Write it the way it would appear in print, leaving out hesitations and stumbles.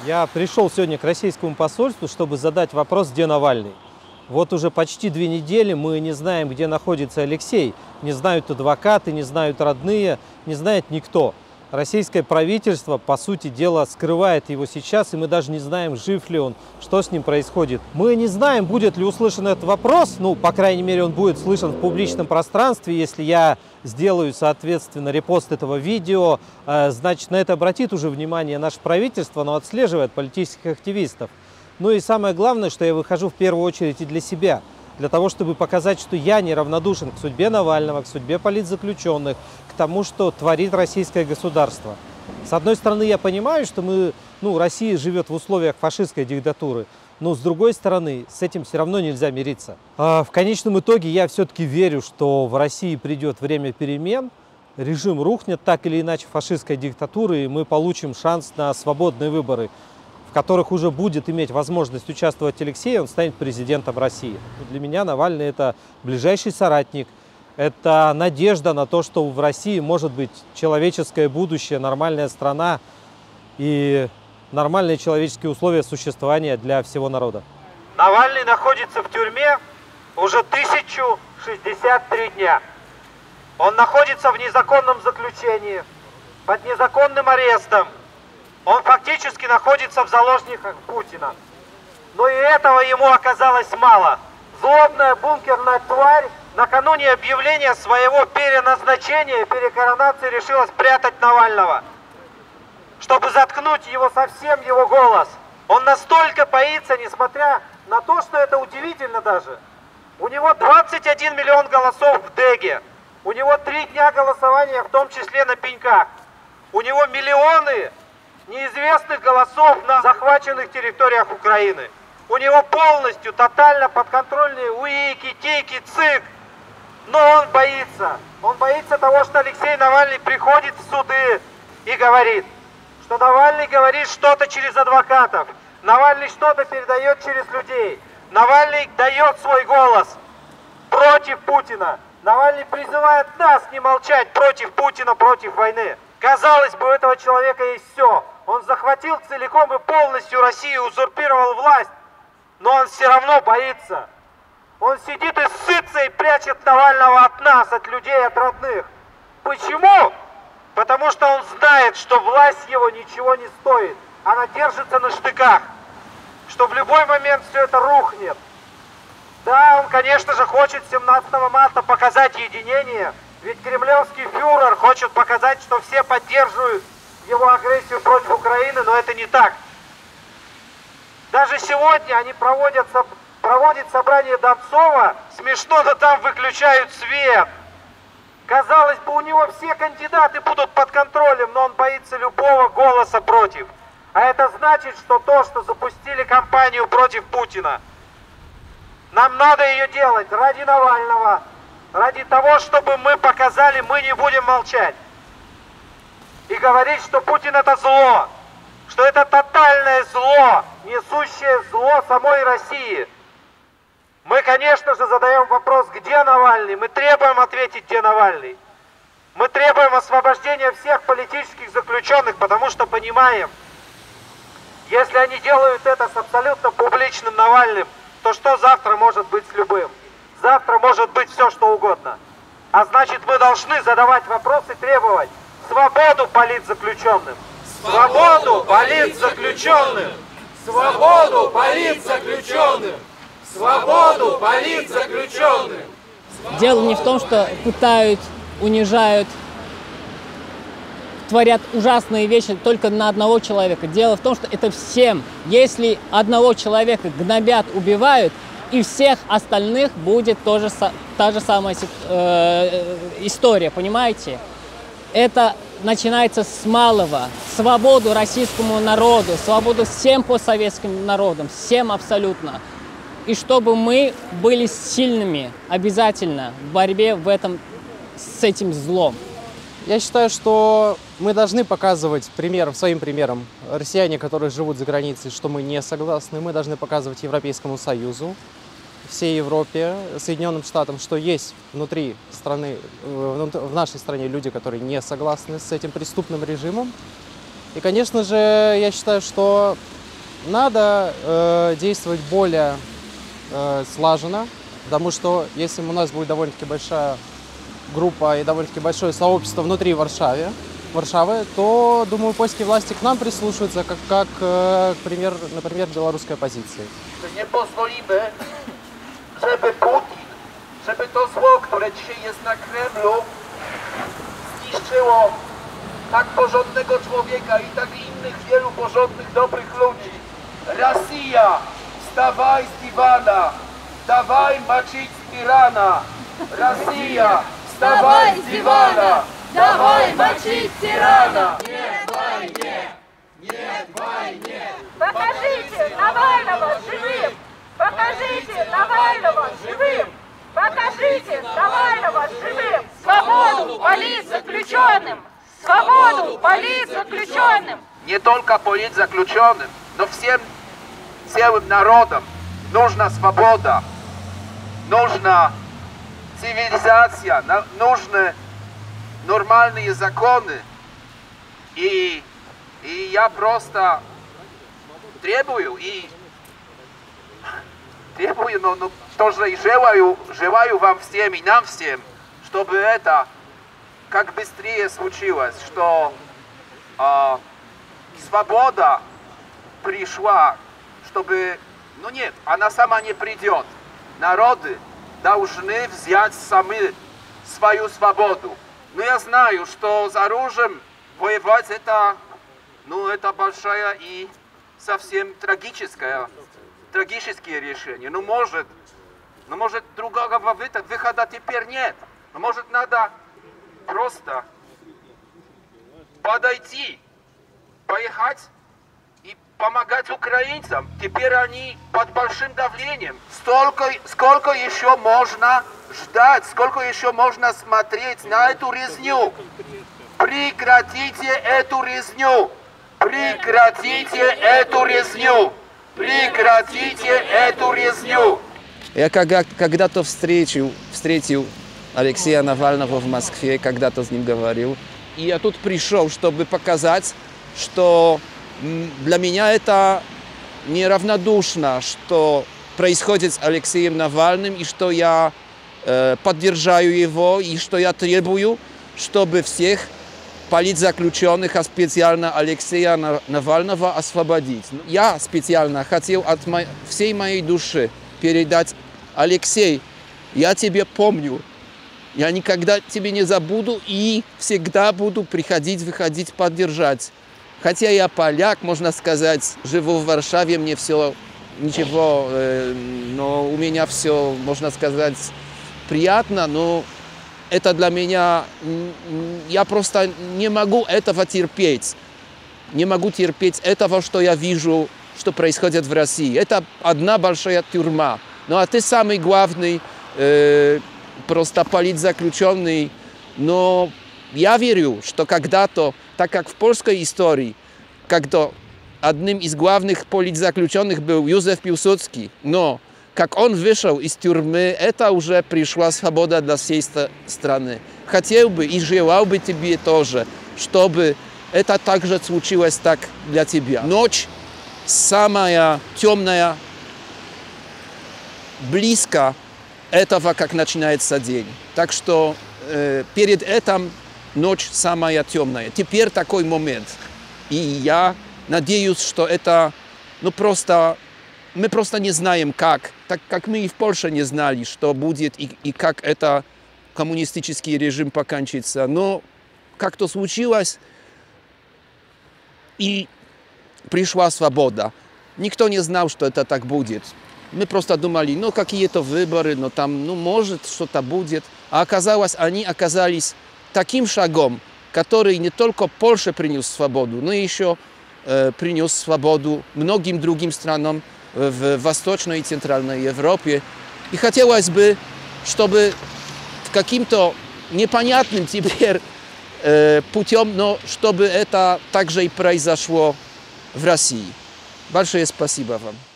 Я пришел сегодня к российскому посольству, чтобы задать вопрос, где Навальный. Вот уже почти 2 недели мы не знаем, где находится Алексей. Не знают адвокаты, не знают родные, не знает никто. Российское правительство, по сути дела, скрывает его сейчас, и мы даже не знаем, жив ли он, что с ним происходит. Мы не знаем, будет ли услышан этот вопрос, ну, по крайней мере, он будет слышен в публичном пространстве. Если я сделаю, соответственно, репост этого видео, значит, на это обратит уже внимание наше правительство, оно отслеживает политических активистов. Ну и самое главное, что я выхожу в первую очередь и для себя. Для того, чтобы показать, что я неравнодушен к судьбе Навального, к судьбе политзаключенных, к тому, что творит российское государство. С одной стороны, я понимаю, что Россия живет в условиях фашистской диктатуры, но с другой стороны, с этим все равно нельзя мириться. В конечном итоге я все-таки верю, что в России придет время перемен, режим рухнет так или иначе фашистской диктатуры, и мы получим шанс на свободные выборы, в которых уже будет иметь возможность участвовать Алексей, он станет президентом России. Для меня Навальный – это ближайший соратник, это надежда на то, что в России может быть человеческое будущее, нормальная страна и нормальные человеческие условия существования для всего народа. Навальный находится в тюрьме уже 1063 дня. Он находится в незаконном заключении, под незаконным арестом. Он фактически находится в заложниках Путина. Но и этого ему оказалось мало. Злобная бункерная тварь накануне объявления своего переназначения, перекоронации решила спрятать Навального, чтобы заткнуть его совсем его голос. Он настолько боится, несмотря на то, что это удивительно даже. У него 21 миллион голосов в Деге. У него 3 дня голосования, в том числе на пеньках. У него миллионы неизвестных голосов на захваченных территориях Украины. У него полностью, тотально подконтрольные УИКи, ТИКи, ЦИК. Но он боится. Он боится того, что Алексей Навальный приходит в суды и говорит, что Навальный говорит что-то через адвокатов. Навальный что-то передает через людей. Навальный дает свой голос против Путина. Навальный призывает нас не молчать против Путина, против войны. Казалось бы, у этого человека есть все. Он захватил целиком и полностью Россию, узурпировал власть, но он все равно боится. Он сидит и ссытся и прячет Навального от нас, от людей, от родных. Почему? Потому что он знает, что власть его ничего не стоит. Она держится на штыках, что в любой момент все это рухнет. Да, он, конечно же, хочет 17 марта показать единение, ведь кремлевский фюрер хочет показать, что все поддерживают его агрессию против Украины, но это не так. Даже сегодня они проводят собрание Донцова, смешно, но там выключают свет. Казалось бы, у него все кандидаты будут под контролем, но он боится любого голоса против. А это значит, что то, что запустили кампанию против Путина, нам надо ее делать ради Навального, ради того, чтобы мы показали, мы не будем молчать. И говорить, что Путин это зло, что это тотальное зло, несущее зло самой России. Мы, конечно же, задаем вопрос, где Навальный? Мы требуем ответить, где Навальный. Мы требуем освобождения всех политических заключенных, потому что понимаем, если они делают это с абсолютно публичным Навальным, то что завтра может быть с любым? Завтра может быть все, что угодно. А значит, мы должны задавать вопросы и требовать свободу политзаключенным. Свободу политзаключенным! Свободу политзаключенным! Свободу политзаключенным! Дело не в том, что пытают, унижают, творят ужасные вещи только на одного человека. Дело в том, что это всем. Если одного человека гнобят, убивают, и всех остальных будет та же самая история, понимаете? Это начинается с малого. Свободу российскому народу, свободу всем постсоветским народам, всем абсолютно. И чтобы мы были сильными обязательно в борьбе с этим злом. Я считаю, что мы должны показывать своим примером россияне, которые живут за границей, что мы не согласны. Мы должны показывать Европейскому Союзу, всей Европе, Соединенным Штатам, что есть внутри страны, в нашей стране люди, которые не согласны с этим преступным режимом. И, конечно же, я считаю, что Надо действовать более слаженно, потому что если у нас будет довольно-таки большая группа и довольно-таки большое сообщество внутри Варшавы, то, думаю, польские власти к нам прислушаются, как например, белорусской оппозиции. Nie pozwolimy, żeby Putin, żeby to zło, które dzisiaj jest na Kremlu, zniszczyło tak porządnego człowieka i tak innych wielu porządnych, dobrych ludzi. Rosja, wstawaj z dywana, dawaj maczyć tyrana. Rosja, wstawaj z dywana, dawaj maczyć tyrana. Nie wojnie, nie wojnie. Покажите Навального живым! Покажите Навального живым! Покажите Навального живым! Свободу политзаключенным! Свободу политзаключенным! Не только политзаключенным, но всем целым народам нужна свобода, нужна цивилизация, нужны нормальные законы. И я просто требую, но тоже и желаю вам всем и нам всем, чтобы это как быстрее случилось, что свобода пришла, чтобы, ну нет, она сама не придет. Народы должны взять сами свою свободу. Но я знаю, что с оружием воевать это большая и совсем трагическое решение. Но может другого выхода теперь нет. Но может надо просто подойти, поехать и помогать украинцам. Теперь они под большим давлением. Сколько еще можно ждать, сколько еще можно смотреть на эту резню? Прекратите эту резню! Прекратите эту резню! Прекратите эту резню! Я когда-то встретил Алексея Навального в Москве, когда-то с ним говорил. И я тут пришел, чтобы показать, что для меня это неравнодушно, что происходит с Алексеем Навальным, и что я поддержаю его, и что я требую, чтобы всех политзаключенных, а специально Алексея Навального, освободить. Я специально хотел от всей моей души передать: Алексей, я тебя помню, я никогда тебя не забуду и всегда буду приходить, выходить, поддержать. Хотя я поляк, можно сказать, живу в Варшаве, мне все ничего, но у меня все, можно сказать, приятно, но это для меня, я просто не могу этого терпеть. Не могу терпеть этого, что я вижу, что происходит в России. Это одна большая тюрьма. Ну а ты самый главный, просто политзаключенный. Но я верю, что когда-то, так как в польской истории, когда одним из главных политзаключенных был Józef Piłsudski, но как он вышел из тюрьмы, это уже пришла свобода для всей страны. Хотел бы и желал бы тебе тоже, чтобы это также случилось так для тебя. Ночь самая темная, близко этого, как начинается день. Так что перед этим ночь самая темная. Теперь такой момент. И я надеюсь, что это, мы просто не знаем как. Так как мы и в Польше не знали, что будет и как это коммунистический режим покончится. Но как-то случилось, и пришла свобода. Никто не знал, что это так будет. Мы просто думали, какие-то выборы, там, может, что-то будет. А оказалось, они оказались таким шагом, который не только Польше принес свободу, но еще принес свободу многим другим странам в Восточной и Центральной Европе. И хотелось бы, чтобы каким-то непонятным теперь путем, но чтобы это также и произошло в России. Большое спасибо вам.